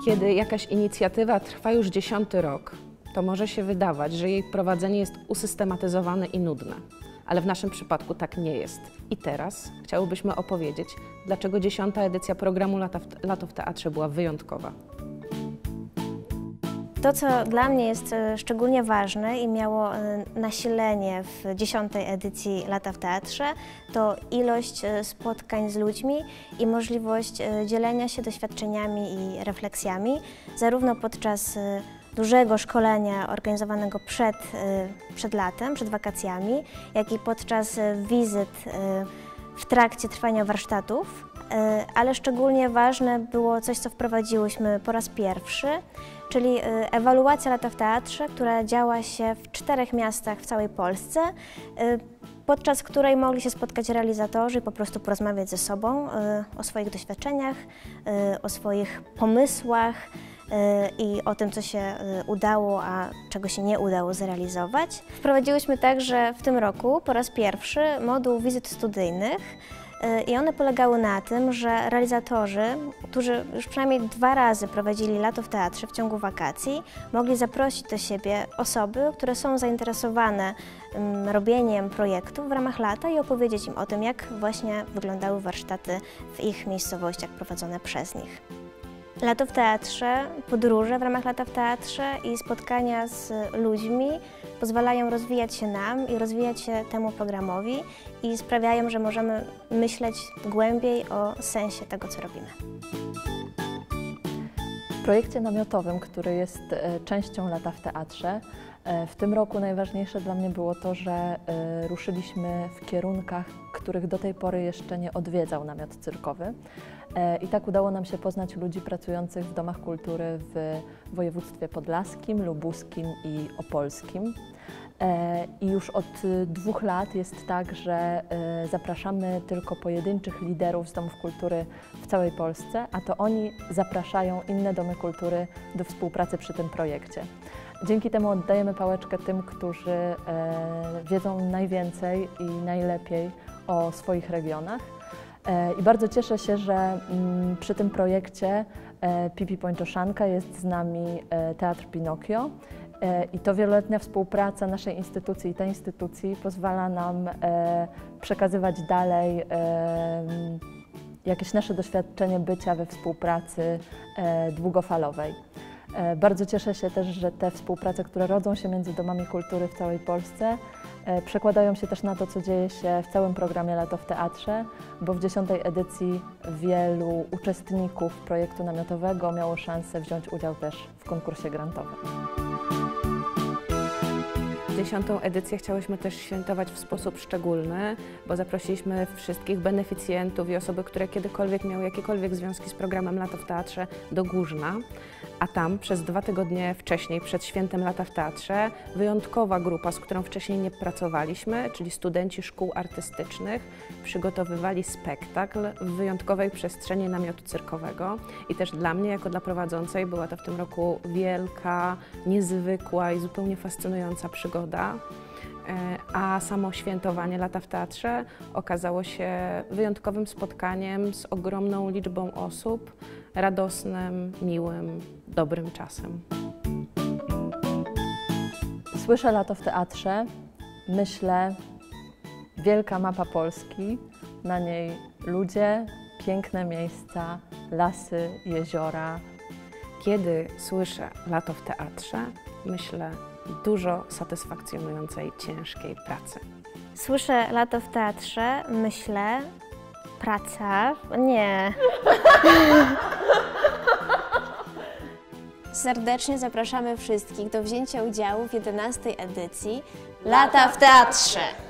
Kiedy jakaś inicjatywa trwa już 10. rok, to może się wydawać, że jej prowadzenie jest usystematyzowane i nudne. Ale w naszym przypadku tak nie jest. I teraz chciałybyśmy opowiedzieć, dlaczego 10. edycja programu Lato w Teatrze była wyjątkowa. To, co dla mnie jest szczególnie ważne i miało nasilenie w 10. edycji Lata w Teatrze, to ilość spotkań z ludźmi i możliwość dzielenia się doświadczeniami i refleksjami, zarówno podczas dużego szkolenia organizowanego przed latem, przed wakacjami, jak i podczas wizyt w trakcie trwania warsztatów, ale szczególnie ważne było coś, co wprowadziłyśmy po raz pierwszy, czyli ewaluacja Lata w Teatrze, która działa się w 4 miastach w całej Polsce, podczas której mogli się spotkać realizatorzy i po prostu porozmawiać ze sobą o swoich doświadczeniach, o swoich pomysłach i o tym, co się udało, a czego się nie udało zrealizować. Wprowadziłyśmy także w tym roku po raz pierwszy moduł wizyt studyjnych i one polegały na tym, że realizatorzy, którzy już przynajmniej 2 razy prowadzili Lato w Teatrze w ciągu wakacji, mogli zaprosić do siebie osoby, które są zainteresowane robieniem projektów w ramach lata i opowiedzieć im o tym, jak właśnie wyglądały warsztaty w ich miejscowościach prowadzone przez nich. Lato w Teatrze, podróże w ramach Lata w Teatrze i spotkania z ludźmi pozwalają rozwijać się nam i rozwijać się temu programowi i sprawiają, że możemy myśleć głębiej o sensie tego, co robimy. W projekcie namiotowym, który jest częścią Lata w Teatrze, w tym roku najważniejsze dla mnie było to, że ruszyliśmy w kierunkach, których do tej pory jeszcze nie odwiedzał namiot cyrkowy. I tak udało nam się poznać ludzi pracujących w domach kultury w województwie podlaskim, lubuskim i opolskim. I już od 2 lat jest tak, że zapraszamy tylko pojedynczych liderów z domów kultury w całej Polsce, a to oni zapraszają inne domy kultury do współpracy przy tym projekcie. Dzięki temu oddajemy pałeczkę tym, którzy wiedzą najwięcej i najlepiej o swoich regionach. I bardzo cieszę się, że przy tym projekcie Pipi Pończoszanka jest z nami Teatr Pinokio i to wieloletnia współpraca naszej instytucji i tej instytucji pozwala nam przekazywać dalej jakieś nasze doświadczenie bycia we współpracy długofalowej. Bardzo cieszę się też, że te współprace, które rodzą się między domami kultury w całej Polsce, przekładają się też na to, co dzieje się w całym programie Lato w Teatrze, bo w 10. edycji wielu uczestników projektu namiotowego miało szansę wziąć udział też w konkursie grantowym. 10. edycję chciałyśmy też świętować w sposób szczególny, bo zaprosiliśmy wszystkich beneficjentów i osoby, które kiedykolwiek miały jakiekolwiek związki z programem Lato w Teatrze do Górzna, a tam przez 2 tygodnie wcześniej, przed świętem Lata w Teatrze, wyjątkowa grupa, z którą wcześniej nie pracowaliśmy, czyli studenci szkół artystycznych, przygotowywali spektakl w wyjątkowej przestrzeni namiotu cyrkowego i też dla mnie, jako dla prowadzącej, była to w tym roku wielka, niezwykła i zupełnie fascynująca przygoda. A samo świętowanie Lata w Teatrze okazało się wyjątkowym spotkaniem z ogromną liczbą osób, radosnym, miłym, dobrym czasem. Słyszę Lato w Teatrze, myślę wielka mapa Polski, na niej ludzie, piękne miejsca, lasy, jeziora. Kiedy słyszę Lato w Teatrze, myślę dużo satysfakcjonującej, ciężkiej pracy. Słyszę Lato w Teatrze, myślę praca, nie. Serdecznie zapraszamy wszystkich do wzięcia udziału w 11. edycji Lata w Teatrze.